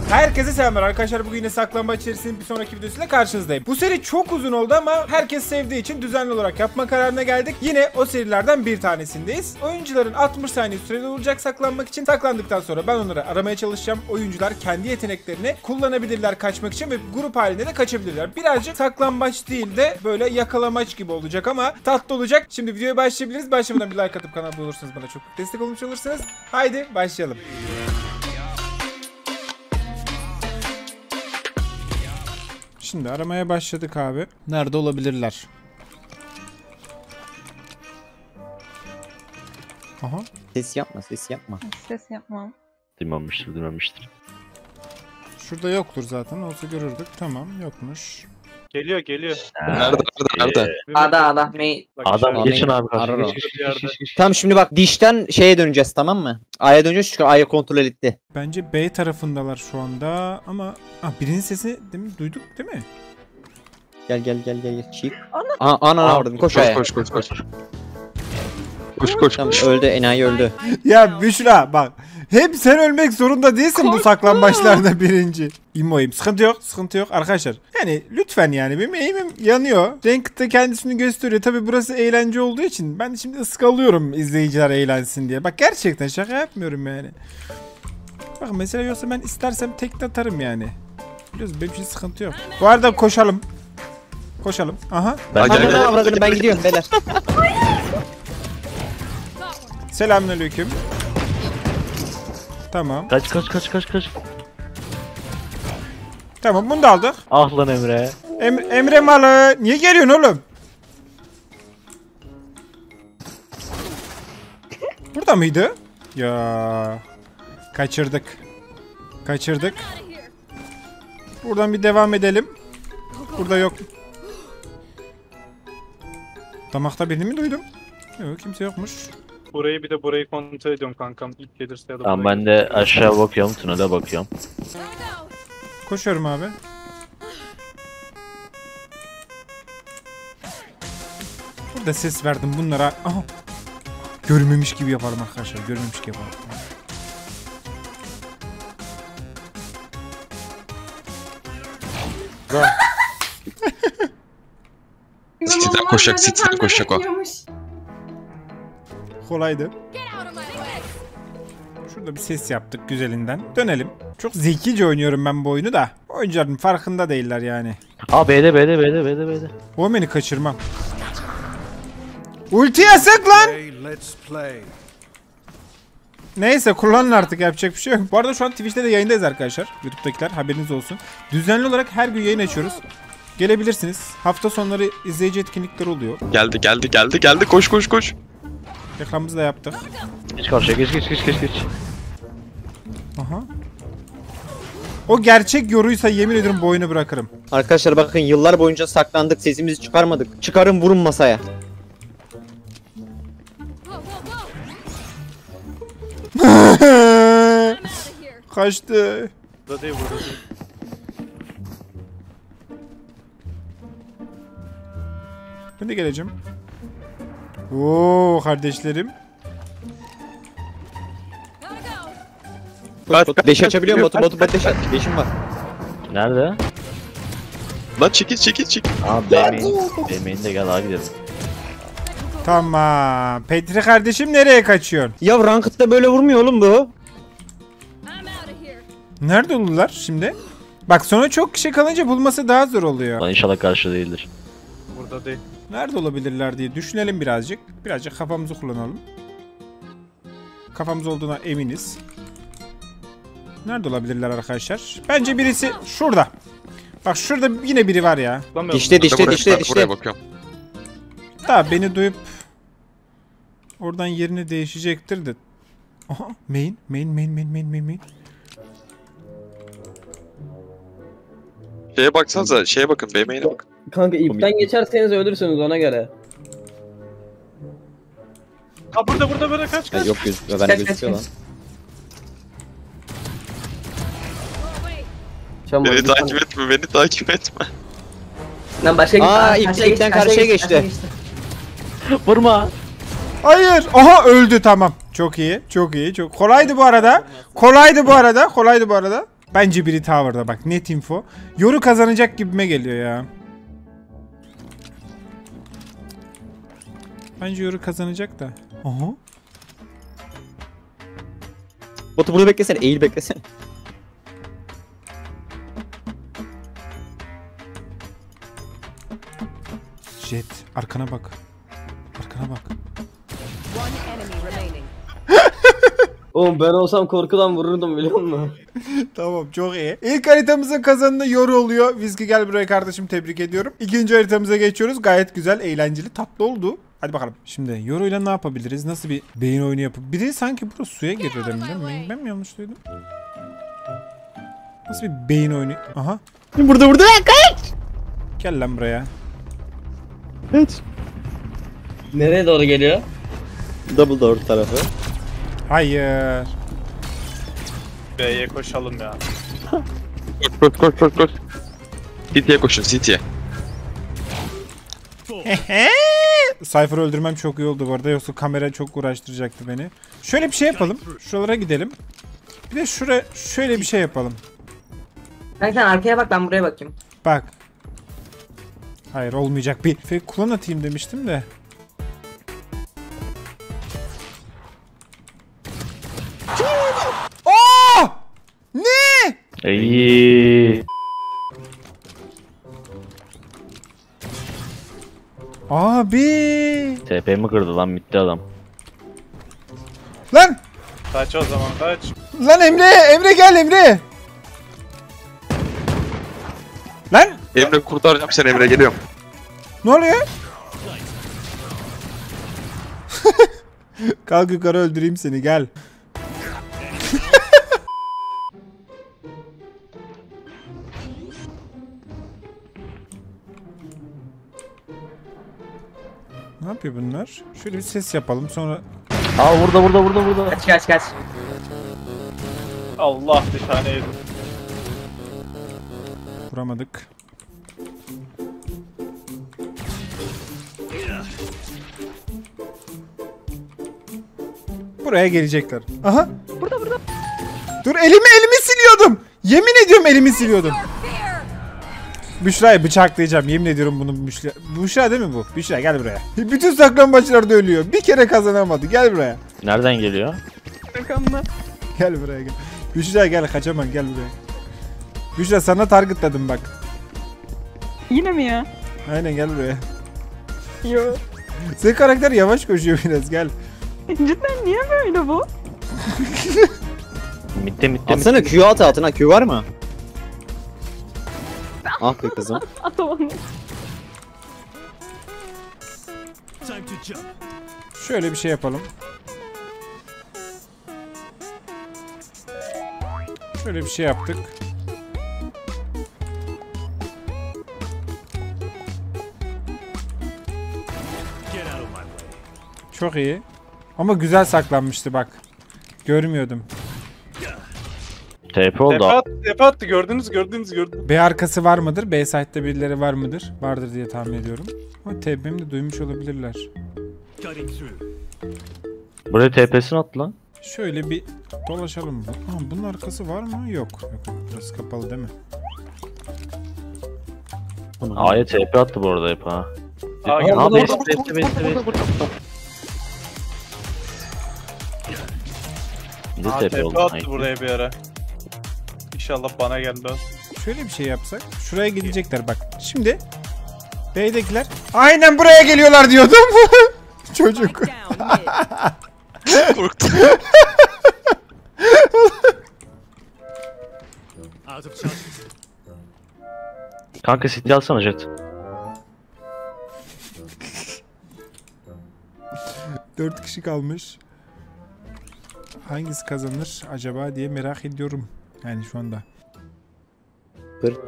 Herkese selamlar arkadaşlar. Bugün yine saklambaç içerisinin bir sonraki videosuyla karşınızdayım. Bu seri çok uzun oldu ama herkes sevdiği için düzenli olarak yapma kararına geldik. Yine o serilerden bir tanesindeyiz. Oyuncuların 60 saniye süreli olacak saklanmak için. Saklandıktan sonra ben onları aramaya çalışacağım. Oyuncular kendi yeteneklerini kullanabilirler kaçmak için ve grup halinde de kaçabilirler. Birazcık saklambaç değil de böyle yakalamaç gibi olacak ama tatlı olacak. Şimdi videoya başlayabiliriz. Başlamadan bir like atıp kanala abone olursanız bana çok destek olmuş olursunuz. Haydi başlayalım. Şimdi aramaya başladık abi. Nerede olabilirler? Aha. Ses yapma, ses yapma. Ses yapmam. Duymamıştır. Şurada yoktur zaten. Olsa görürdük. Tamam, yokmuş. Geliyor. Nerede? Ada. Adam geçin abi Arar o. geç. Tamam şimdi bak dişten şeye döneceğiz, tamam mı? A'ya döneceğiz çünkü A'ya kontrol etti. Bence B tarafındalar şu anda ama birinin sesi demin duyduk değil mi? Gel. Çık. Ana vurdum. Koş A'ya. Koş. Tamam öldü, enayi öldü. Ya Büşra bak. Hep sen ölmek zorunda değilsin bu saklambaçlarda birinci. İmmoyim. Sıkıntı yok arkadaşlar. Yani lütfen yani benim eğimim yanıyor. Renk de kendisini gösteriyor. Tabi burası eğlence olduğu için ben şimdi ıskalıyorum izleyiciler eğlensin diye. Bak gerçekten şaka yapmıyorum yani. Bak mesela yoksa ben istersem tek de atarım yani. Biliyorsun benim için sıkıntı yok. Bu arada koşalım. Aha. Ben gidiyorum beyler. Selamünaleyküm. Tamam. Kaç. Tamam bunu da aldık. Ah lan Emre. Emre malı. Niye geliyorsun oğlum? Burada mıydı? Ya. Kaçırdık. Buradan bir devam edelim. Burada yok. Damakta birini mi duydum? Yok kimse yokmuş. Burayı kontrol ediyorum kankam. İlk gelirse ya da Tamam buraya ben de aşağı bakıyorum, tünele bakıyorum. Koşuyorum abi. Burada ses verdim bunlara. Aha. Görmemiş gibi yaparım arkadaşlar. Görmemiş gibi yaparım. Siteden koşacak o. Kolaydı. Şurada bir ses yaptık güzelinden. Dönelim. Çok zekice oynuyorum ben bu oyunu da. Oyuncuların farkında değiller yani. Aa B'de. O beni kaçırmam. Ulti yasak lan. Neyse kullanın artık, yapacak bir şey yok. Bu arada şu an Twitch'te de yayındayız arkadaşlar. YouTube'dakiler haberiniz olsun. Düzenli olarak her gün yayın açıyoruz. Gelebilirsiniz. Hafta sonları izleyici etkinlikleri oluyor. Geldi koş. Reklamımızı da yaptık. Geç karşıya geç. Aha. O gerçek yoruysa yemin ediyorum bu oyunu bırakırım. Arkadaşlar bakın yıllar boyunca saklandık, sesimizi çıkarmadık. Çıkarın, vurun masaya. Kaçtı. burada değil. Ben de geleceğim. Oo kardeşlerim. Deş açabiliyor mu? Botu ben deşim var. Nerede? Lan çekil. Aa B-main de gel, gidelim. Tamam. Petri kardeşim nereye kaçıyorsun? Ya Ranked'da böyle vurmuyor oğlum bu. Nerede oldular şimdi? Bak sonra çok kişi kalınca bulması daha zor oluyor. Lan inşallah karşı değildir. Burada değil. Nerede olabilirler diye düşünelim birazcık. Birazcık kafamızı kullanalım. Kafamız olduğuna eminiz. Nerede olabilirler arkadaşlar? Bence birisi şurada. Bak şurada yine biri var ya. Dişte. Buraya bakıyorum. Daha beni duyup oradan yerini değişecektir de. Aha main. Şeye bakın, BM'ye bakın. Kanka ipten geçerseniz ölürsünüz ona göre. Ha burada böyle kaç. Ya, yok gözüküyor, bende gözüküyor lan. Beni takip etme. Lan başka ipten karşıya geçti. Vurma. Hayır. Aha öldü tamam. Çok iyi. Çok kolaydı bu arada. Bence biri tower'da bak, net info. Yoru kazanacak gibime geliyor ya. Bence Yoru kazanacak da. Aha. Botu burada beklesene. Eğil beklesene. Jet arkana bak. Arkana bak. One enemy remaining. Oğlum ben olsam korkudan vururdum biliyor musun? Tamam, çok iyi. İlk haritamızın kazananı Yoru oluyor. Vizki gel buraya kardeşim, tebrik ediyorum. İkinci haritamıza geçiyoruz. Gayet güzel, eğlenceli, tatlı oldu. Hadi bakalım. Şimdi Yoru'yla ne yapabiliriz? Nasıl bir beyin oyunu yapıp... Biri sanki burası suya girdi demin değil mi? Ben mi yanlış duydum? Nasıl bir beyin oyunu? Aha. Burada. Kaç. Gel lan buraya. Evet. Nereye doğru geliyor? Double door tarafı. Hayır. B'ye koşalım ya. Koş. City'ye koşun, City'ye. Cypher'ı öldürmem çok iyi oldu bu arada. Yoksa kamera çok uğraştıracaktı beni. Şöyle bir şey yapalım. Şuralara gidelim. Bir de şöyle bir şey yapalım. Sen arkaya bak, ben buraya bakayım. Bak. Hayır, olmayacak. Bir fake kullan atayım demiştim de. Oh! Ne? İyi. Abi. TP'mi kırdı lan, bitti adam. Lan! Kaç o zaman, kaç. Lan Emre gel Emre. Lan! Emre kurtaracağım seni, Emre geliyorum. Ne oluyor? Kalk yukarı, öldüreyim seni, gel. Ne yapıyor bunlar? Şöyle bir ses yapalım sonra. Aa, burada. Kaç. Allah, bir tane yedim. Vuramadık. Buraya gelecekler. Aha. Burada. Dur, elimi siliyordum. Yemin ediyorum elimi siliyordum. Büşra'yı bıçaklayacağım. Yemin ediyorum bunu Büşra. Büşra değil mi bu? Büşra gel buraya. Bütün saklambaçlarda ölüyor. Bir kere kazanamadı. Gel buraya. Nereden geliyor? Gel buraya gel. Büşra gel, kaçamam, gel buraya. Büşra sana targetladım bak. Yine mi ya? Aynen, gel buraya. Yo. Senin karakter yavaş koşuyor biraz, gel. Cidden niye böyle bu? Mitte. Atsana Q at altına. Q var mı? Ah be kızım. Atamadım. Şöyle bir şey yapalım. Şöyle bir şey yaptık. Çok iyi. Ama güzel saklanmıştı bak. Görmüyordum. TP oldu. Tepe attı, gördünüz. B arkası var mıdır? B site'de birileri var mıdır? Vardır diye tahmin ediyorum. Ama TB'mi de duymuş olabilirler. Buraya TP'sini attı lan. Şöyle bir dolaşalım. Bunun arkası var mı? Yok. Burası kapalı değil mi? A'ya TP attı bu arada hep ha. Aa, Ne burada, yapıyorsun? Bir de TP Tepe oldu. attı buraya bir ara. İnşallah bana gelmez. Şöyle bir şey yapsak. Şuraya gelecekler bak. Şimdi B'dekiler aynen buraya geliyorlar diyordum. Çocuk. Korktum. Kanka City alsana Jet. 4 kişi kalmış. Hangisi kazanır acaba diye merak ediyorum. Yani şu anda. Pırt.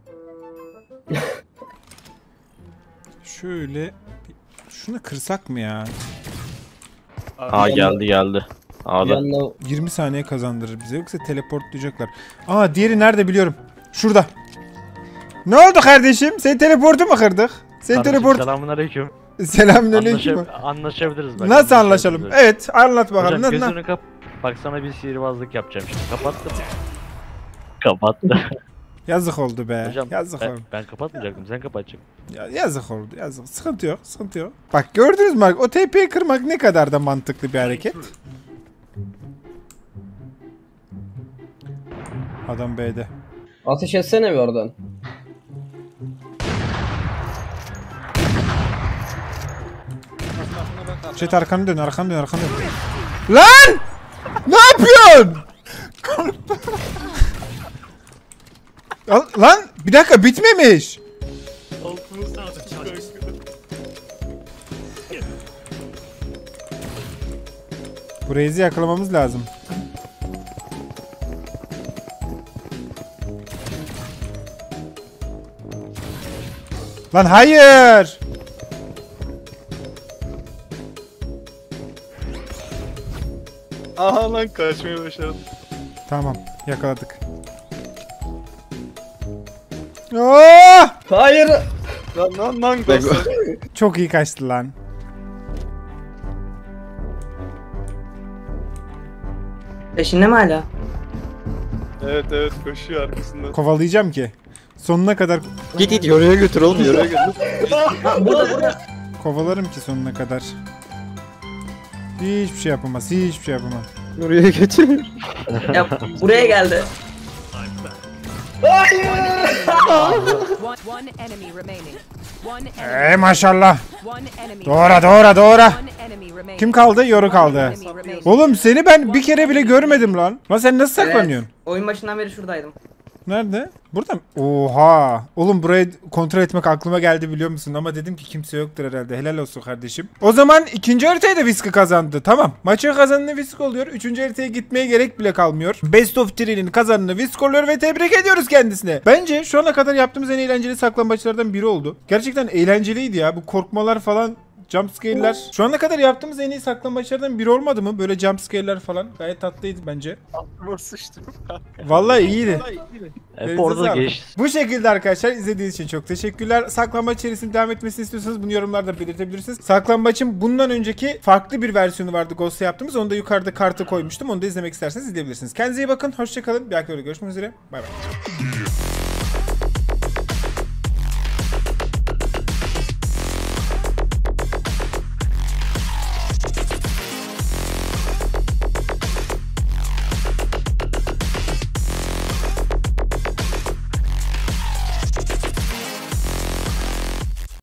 Şöyle şunu kırsak mı ya? Aa, geldi. A'da. Yanına 20 saniye kazandırır bize, yoksa teleportlayacaklar. Aa, diğeri nerede biliyorum. Şurada. Ne oldu kardeşim? Sen teleportu mu kırdık? Sen teleport... Selamünaleyküm. Selamünaleyküm. Anlaşabiliriz bak. Nasıl anlaşalım? Evet, anlat bakalım. Hocam Na- gözünü kap. Bak sana bir sihirbazlık yapacağım şimdi. Kapattım. Kapattı. Yazık oldu be. Hocam Yazık oldu. ben kapatmayacaktım. Sen kapatacaksın. Yazık oldu. Yazık. Sıkıntı yok. Sıkıntı yok. Bak gördünüz mü? O TP'yi kırmak ne kadar da mantıklı bir hareket. Adam B'de. Ateş etsene bir oradan. Jet arkanı dön, arkanı dön, arkanı dön. Lan! Ne yapıyorsun? Lan bir dakika bitmemiş. Bu Reis'i yakalamamız lazım. Lan hayır. Aha lan kaçmaya başladım. Tamam, yakaladık. Aa! Hayır. Lan dostlar. Çok iyi kaçtı lan. Peşinde mi hala? Evet koşuyor arkasında. Kovalayacağım ki. Sonuna kadar Git yoruya götür oğlum yoruya götür. Burada. kovalarım ki sonuna kadar. Hiçbir şey yapamaz, hiçbir şey yapamaz. Yoruya götür. Ya buraya geldi. One enemy remaining. One enemy. Maşallah. One enemy. Doğra. One enemy remaining. Kim kaldı? Yoru kaldı. Enemy remaining. Oğlum seni ben bir kere bile görmedim lan. Lan sen nasıl saklanıyorsun? Evet. Oyun başından beri şuradaydım. Nerede? Burada mı? Oha. Oğlum burayı kontrol etmek aklıma geldi biliyor musun? Ama dedim ki kimse yoktur herhalde. Helal olsun kardeşim. O zaman ikinci haritayı da Whiskey kazandı. Tamam. Maçın kazanını Whiskey oluyor. Üçüncü haritaya gitmeye gerek bile kalmıyor. Best of 3'nin kazanını Whiskey oluyor ve tebrik ediyoruz kendisine. Bence şu ana kadar yaptığımız en eğlenceli saklambaçlardan biri oldu. Gerçekten eğlenceliydi ya. Bu korkmalar falan. Jumpscare'ler. Şu ana kadar yaptığımız en iyi saklambaçlardan biri olmadı mı? Böyle jumpscare'ler falan. Gayet tatlıydı bence. Aklıma sıçtım. Vallahi iyiydi. Hep orada sağlık. geç. Bu şekilde arkadaşlar izlediğiniz için çok teşekkürler. Saklambaç serisinin devam etmesini istiyorsanız bunu yorumlarda belirtebilirsiniz. Saklambaç'ın bundan önceki farklı bir versiyonu vardı Ghost'ta yaptığımız. Onu da yukarıda kartı koymuştum. Onu da izlemek isterseniz izleyebilirsiniz. Kendinize iyi bakın. Hoşçakalın. Bir dahaki videoda görüşmek üzere. Bay bay.